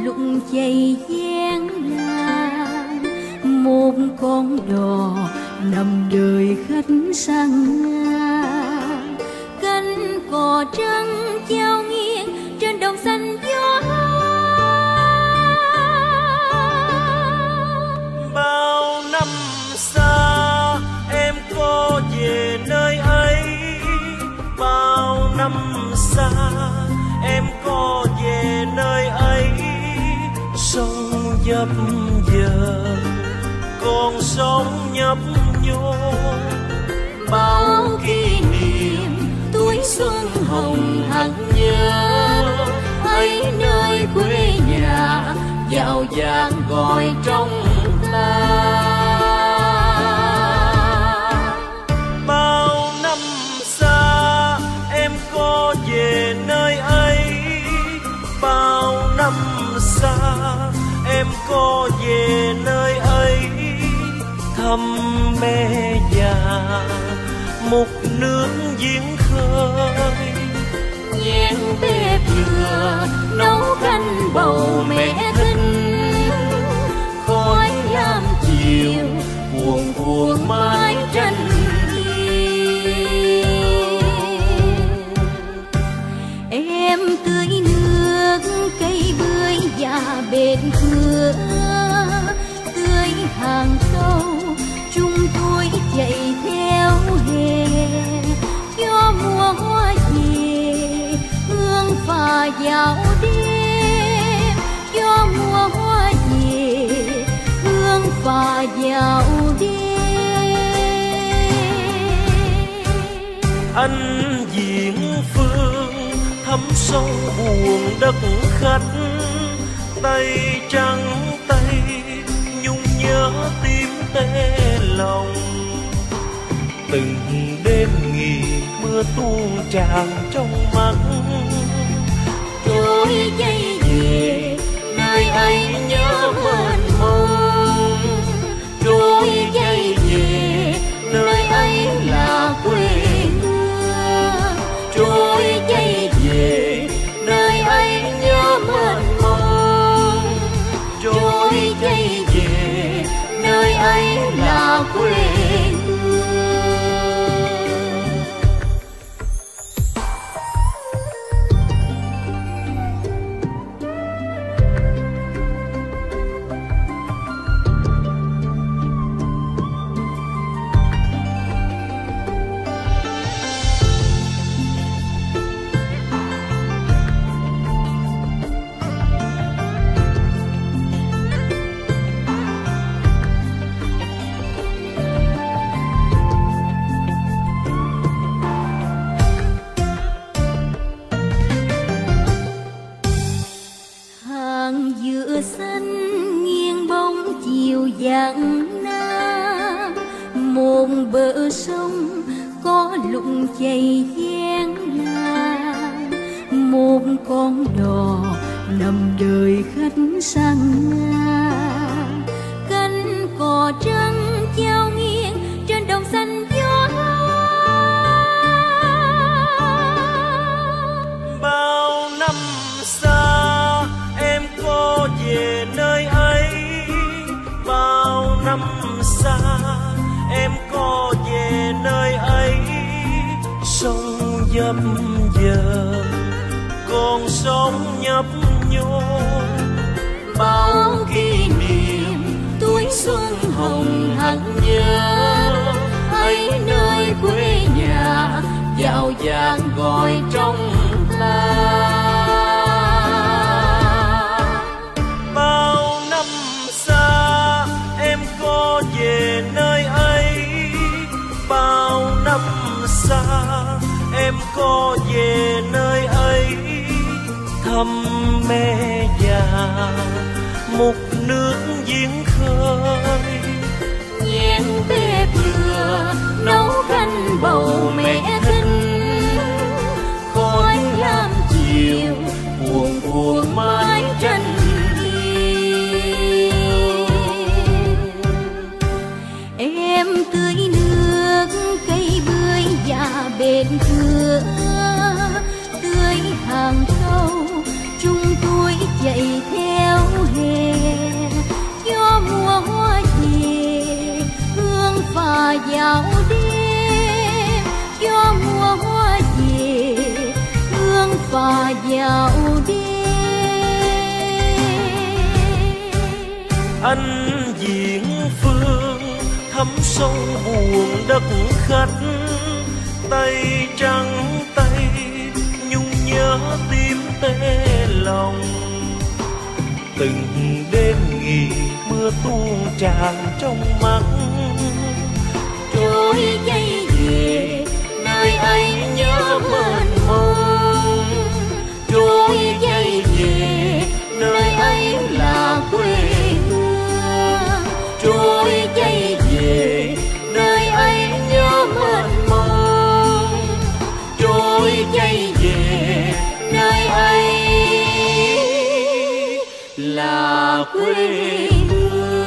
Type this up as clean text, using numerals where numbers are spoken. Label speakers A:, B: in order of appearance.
A: lụng chạy gian nan, một con đò nằm đời khách sang ngang. Cánh cò trắng trao nghiêng trên đồng xanh gió.
B: Bao năm xa em có về nơi ấy, bao năm xa em có về nơi ấy. Sông dập dờn con sóng nhấp nhô, bao kỷ niệm tuổi xuân hồng hằng nhớ. Ấy nơi quê nhà dạo dàng gọi trong ta. Bao năm xa em có về nơi ấy, bao năm xa em có về nơi ấy. Thăm mẹ già một nước giếng khơi, nhén bếp lửa nấu canh bầu mẹ thinh. Khói lam chiều buồn buồn mái tranh hiên.
A: Em tưới nước cây bưởi và bên cửa, tưới hàng câu chúng tôi chạy theo hè. Gió mùa hoa về hương phà vào đêm, gió mùa hoa về hương phà vào đêm.
B: Anh diễn phương thấm sâu buồn đất khách, tay trắng tay nhung nhớ tim tê lòng. Từng đêm nghỉ mưa tuôn tràn trong mắt,
A: trôi dây về nơi ấy nhớ mênh mông.
B: trôi dây về nơi ấy là quê hương. Trôi dây về nơi ấy nhớ mênh mông. Trôi dây về nơi ấy là quê hương.
A: Dừa xanh nghiêng bóng chiều vàng nam, một bờ sông có lụng chảy gian nan, một con đò nằm đời khách sang ngang. Cánh cò trắng trao nghiêng trên đồng xanh gió.
B: Bao năm xa em có về nơi ấy, bao năm xa em có về nơi ấy. Sông dập dờn con sóng nhấp nhô, bao kỷ niệm tuổi xuân hồng hằng nhớ. Ấy nơi quê nhà dạo dàng gọi trong ta. Bao năm xa em có về nơi ấy, bao năm xa em có về nơi ấy. Thăm mẹ già một nước giếng khơi,
A: Nhén bếp lửa nấu canh bầu mẹ thinh.
B: khói lam chiều buồn buồn mái tranh hiên.
A: Em tưới nước cây bưởi và bên cửa, tưới hàng câu chúng tôi chạy theo phà vào đêm, gió mùa hoa về hương phà vào đêm.
B: Anh Diễn Phương thấm sâu buồn đất khách, tay trắng tay nhung nhớ tim tê lòng. Từng đêm nghỉ mưa tuôn tràn trong mắt,
A: trôi dây về nơi anh nhớ mênh mông, trôi dây về nơi anh là quê hương, trôi dây về nơi anh nhớ mênh mông, trôi dây về nơi anh là quê hương.